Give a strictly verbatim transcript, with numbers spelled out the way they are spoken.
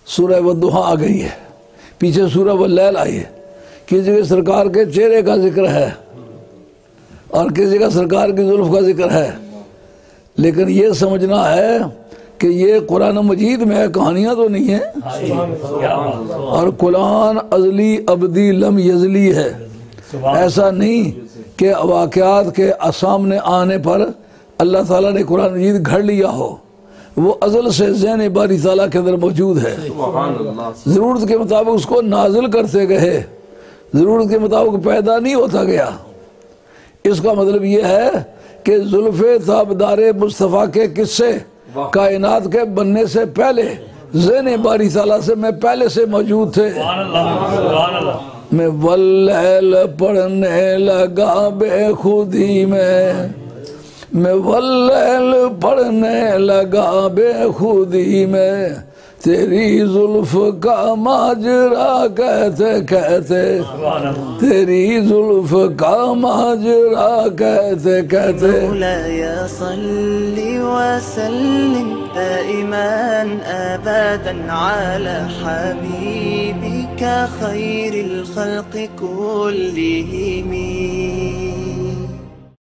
سورہ والضحیٰ آ گئی ہے، پیچھے سورہ واللیل آئی ہے، کسی جگہ سرکار کے چہرے کا ذکر ہے اور کسی جگہ سرکار کی زلف کا ذکر ہے، لیکن یہ سمجھنا ہے کہ یہ قرآن مجید میں ہے، کہانیاں تو نہیں ہیں، اور قرآن ازلی ابدی لم یزلی ہے، ایسا نہیں کہ واقعات کے سامنے آنے پر اللہ تعالیٰ نے قرآن مجید گھڑ لیا ہو، وہ ازل سے ذہن باری تعالیٰ کے اندر موجود ہے، ضرورت کے مطابق اس کو نازل کرتے گئے، ضرورت کے مطابق پیدا نہیں ہوتا گیا۔ اس کا مطلب یہ ہے کہ زلف تابدار مصطفیٰ کے قصے کائنات کے بننے سے پہلے ذہن باری تعالیٰ سے میں پہلے سے موجود تھے۔ میں واللیل پڑھنے لگا بے خودی میں، میں واللیل پڑھنے لگا بے خودی میں، تیری زلف کا ماجرا کہتے کہتے، تیری زلف کا ماجرا کہتے کہتے۔ مولاي صل وسلم دائما ابدا على حبيبك خير الخلق كلهم۔